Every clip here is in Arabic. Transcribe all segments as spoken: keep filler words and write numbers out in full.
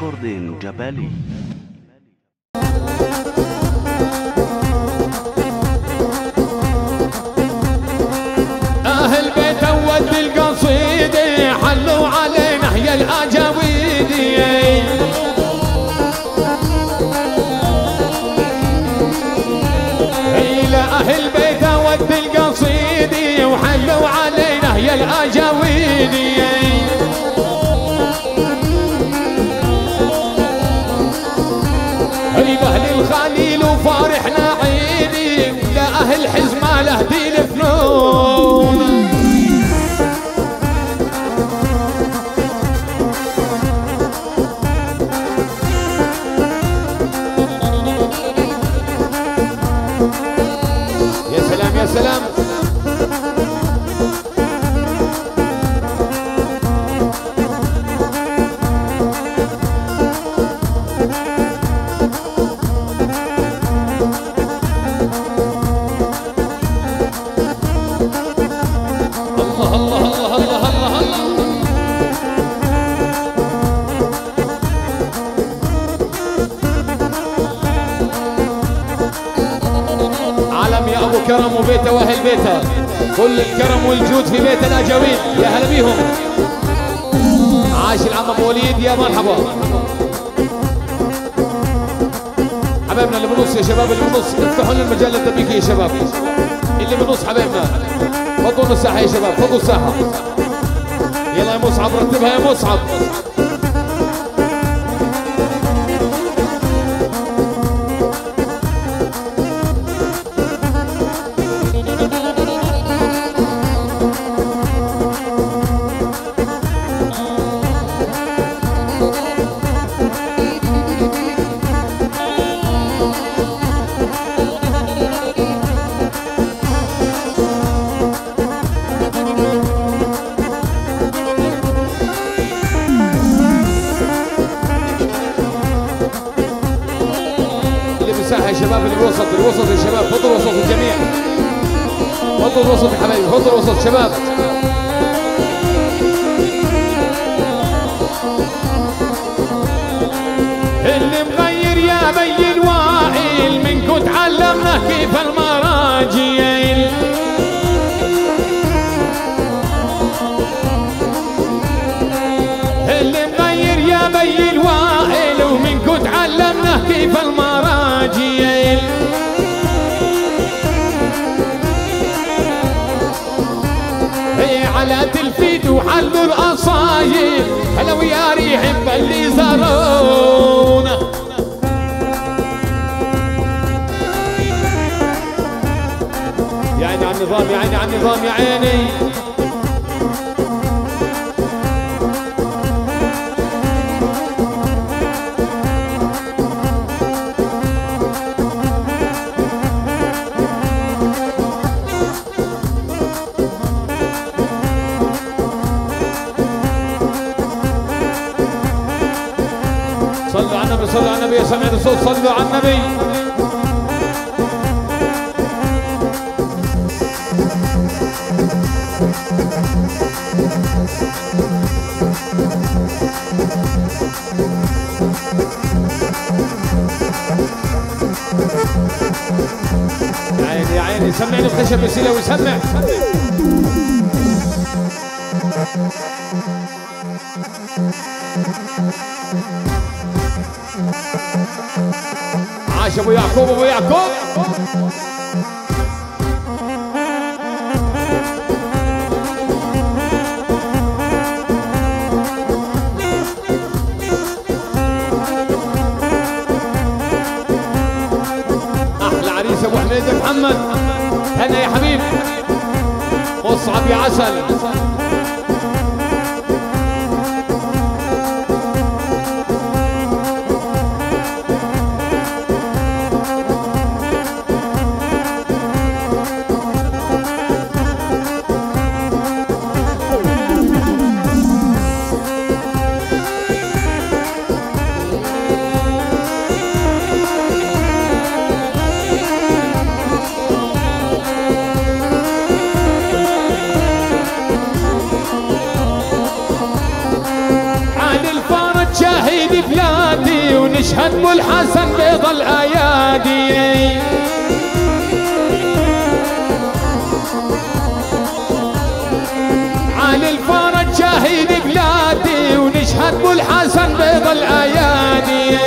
ريكوردين جبالي. أهل بيت ود القصيدة حلوا علينا يا الأجاويدي. إلى أهل بيت ود القصيدة وحلوا علينا يا الأجاويدي. أهل الخليل وفارحنا عيدي لأهل حزمة لهدي الفنون. يا سلام يا سلام. كرم وبيته واهل بيته، كل الكرم والجود في بيت الاجاويد. يا هلا بيهم. عاش العم ابو وليد، يا مرحبا. حبايبنا اللي بنص يا شباب، اللي بنص افتحوا لنا المجال الدبيكي يا شباب. اللي بنص حبايبنا فضوا الساحه يا شباب، فضوا الساحه. يلا يا مصعب رتبها يا مصعب. مساحة يا شباب، اللي بالوسط الوسط يا شباب، فضوا الوسط الجميع، فضوا الوسط يا حبايبي، فضوا الوسط شباب. اللي مغير يا بي الوائل منكم تعلمنا كيف المراجيل. اللي مغير يا بي الوائل ومنكم تعلمنا كيف المراجيل. على تلفيت وحلوا القصايد هلا ويا ريح اللي زارونا. يا عيني على النظام، يا عيني على النظام، يا عيني. صلوا على النبي، صلوا على النبي يا سامعين الصوت، صلوا على النبي. يا عيني يا عيني، سمعني الخشب يسيله ويسمع. عاش ابو يعقوب، ابو يعقوب. احلى عريس ابو حميد محمد، هنا يا حبيبي. مصعب يا عسل. ونشهد بالحسن بيض الايادي. علي الفرج شاهد بلادي ونشهد بالحسن بيض الايادي.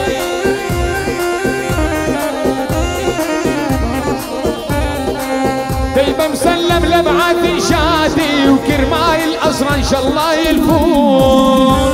دايما مسلم لبعث شادي وكرماي الأسرى إن شاء الله يلفون.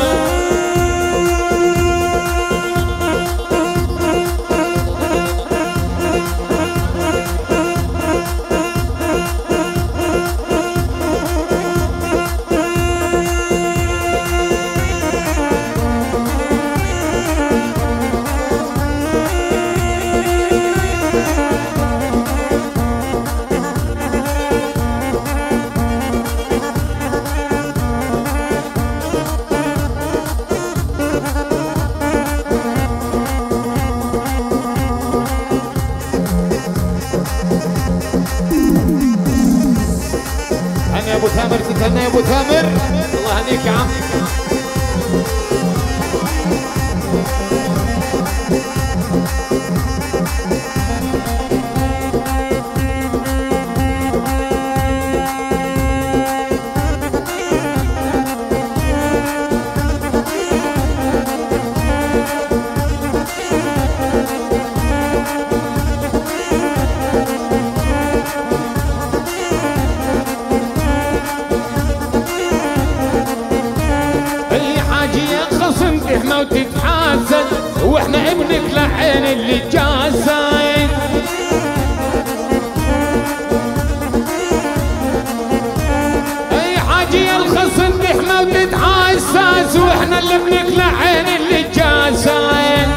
يا ابو ثامر تتهنى يا ابو ثامر، الله يهنيك يا عم. تحمى وتتحاسن واحنا ابنك لعين اللي جاسين. اي حاجة يا الخصم تحمى وتتحسس واحنا اللي ابنك لعين اللي جاسين.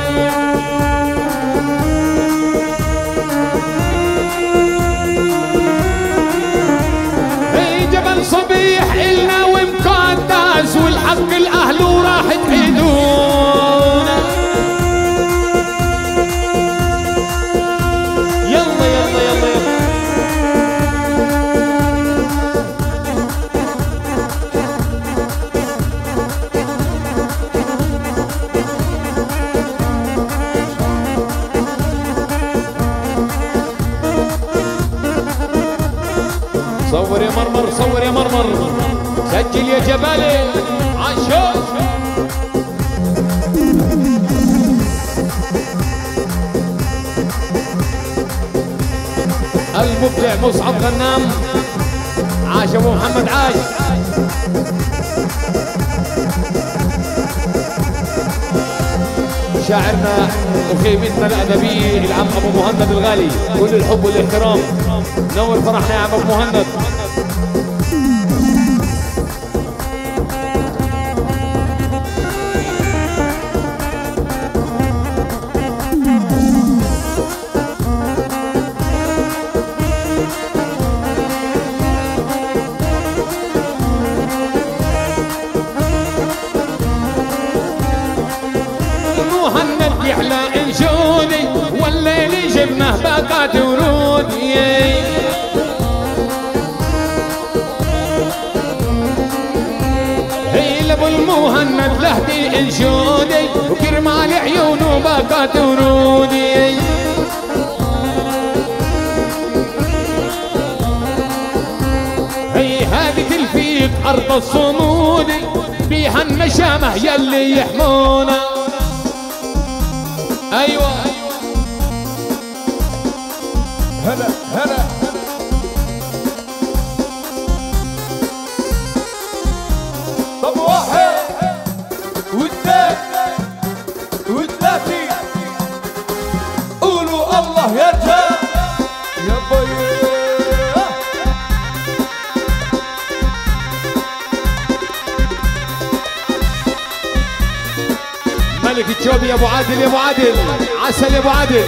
اي جبل صبيح إلنا ومقدس والحق الاهل وراح تعيدون. يلا يلا يلا يلا صور يا مرمر، صور يا مرمر، سجل يا جبالي عاشور. المبدع مصعب غنام، عاش ابو محمد عاش. شاعرنا وخيمتنا الادبيه العم ابو مهند الغالي، كل الحب والاحترام، نور فرحنا يا عم ابو مهند. مهند يحلى انشودي والليل جبناه باقات ورودي. هي لابو المهند لهدي انشودي وكرمال عيونه باقات ورودي. هي هذه تلفيق ارض الصمود بيها النشامه يلي يحمونا. ايوه هلا هلا طب واحد واثنين وثلاثين قولوا الله يرجع يا بي. ملك الجوبي يا ابو عادل، يا ابو عادل عسل يا ابو عادل.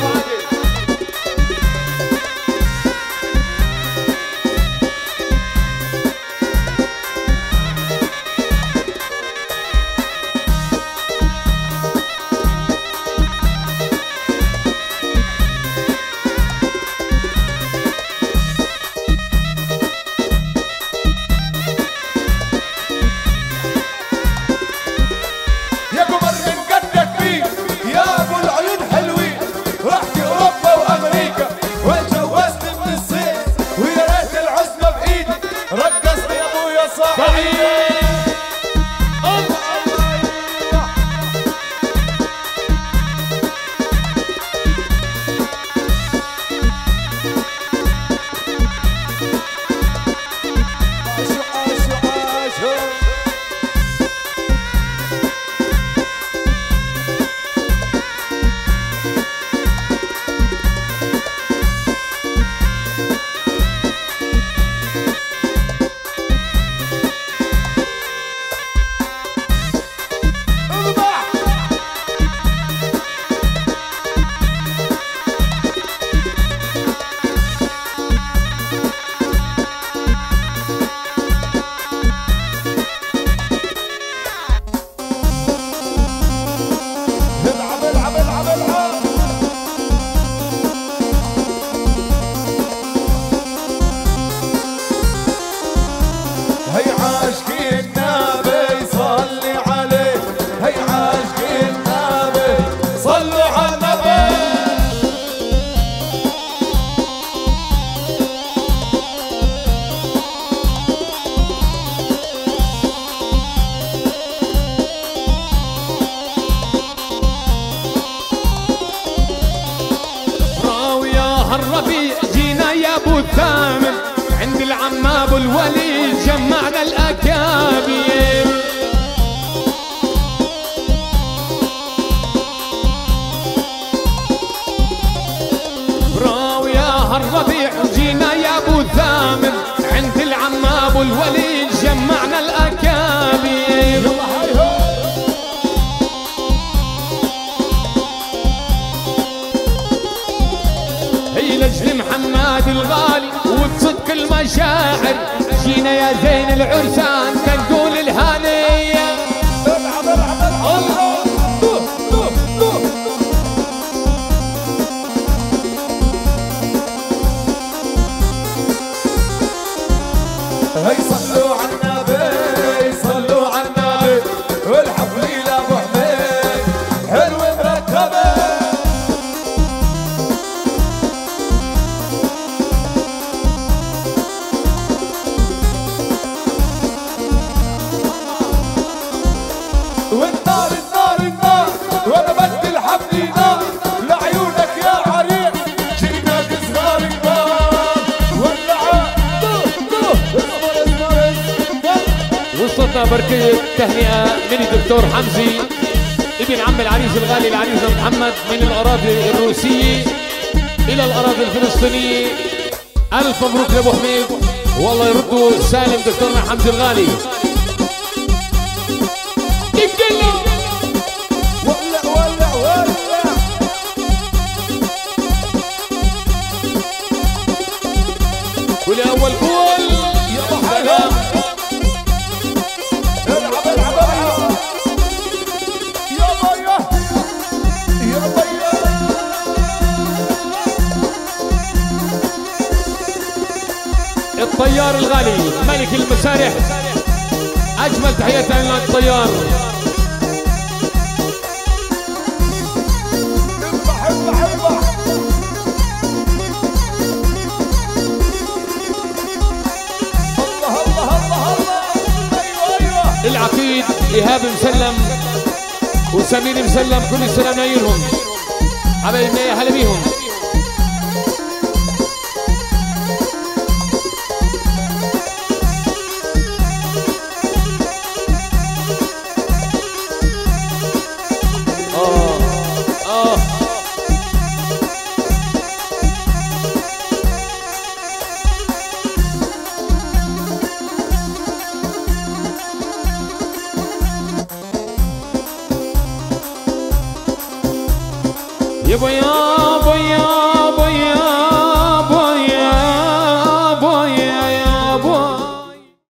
يا الغالي وبصدق المشاعر جينا يا زين العرسان تنقول الهانية. العب العب العب هي صلوا على النبي صلوا على النبي والحفلة لابو حميد حلوة مرتبة. والنار النار النار وانا بدي الحفلة نار لعيونك يا عريق جيناك صغار كبار واللعاب. وصلتنا بركية تهنئة من الدكتور حمزي ابن عم العريس الغالي العريس محمد من الأراضي الروسية إلى الأراضي الفلسطينية. ألف مبروك لأبو حميد والله يردوا سالم دكتورنا حمزي الغالي. ولع ولع ولع ولأول جول يا سلام. العب العب العب يا بيا يا بيا. الطيار الغالي ملك المسارح أجمل تحياتنا لنا الطيار. اذبح اذبح اذبح. الله الله الله الله. ايوه ايوه. العقيد إيهاب مسلم وسمير مسلم كل السلام نايلهم حبايبنا يا هلا بيهم. آه آه يا بيا بيا